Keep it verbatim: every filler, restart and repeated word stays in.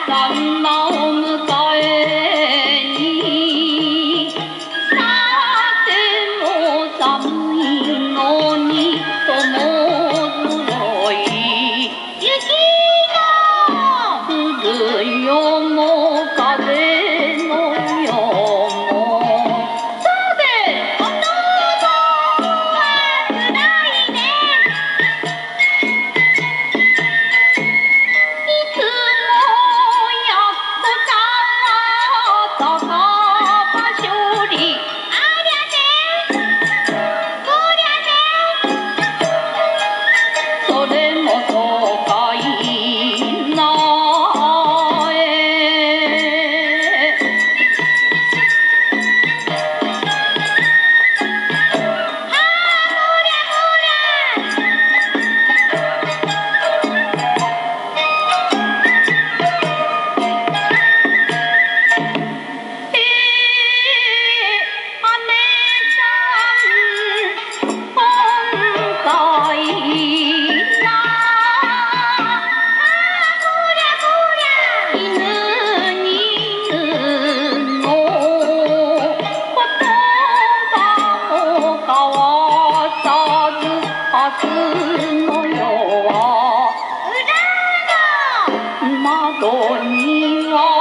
旦那を迎えにさても寒いのに友揃い雪が降るよも風のよもそうでお父さんはつらいねいつもやっこちゃんは高場所里ありゃねこりゃねそれもそうかいなえあこりゃこりゃええ姉ちゃん今回なあこりゃこりゃ犬に犬の言葉も交わさず明日の夜は裏の窓には